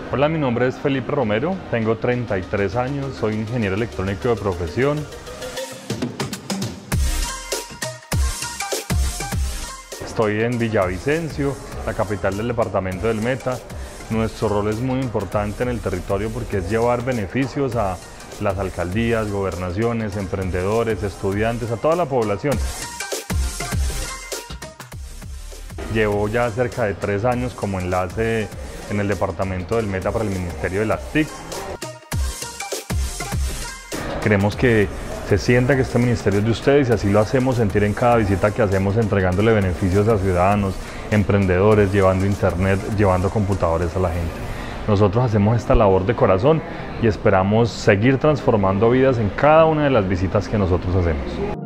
Hola, mi nombre es Felipe Romero, tengo 33 años, soy ingeniero electrónico de profesión. Estoy en Villavicencio, la capital del departamento del Meta. Nuestro rol es muy importante en el territorio porque es llevar beneficios a las alcaldías, gobernaciones, emprendedores, estudiantes, a toda la población. Llevo ya cerca de 3 años como enlace en el departamento del Meta para el Ministerio de las TIC. Queremos que se sienta que este ministerio es de ustedes y así lo hacemos sentir en cada visita que hacemos, entregándole beneficios a ciudadanos, emprendedores, llevando internet, llevando computadores a la gente. Nosotros hacemos esta labor de corazón y esperamos seguir transformando vidas en cada una de las visitas que nosotros hacemos.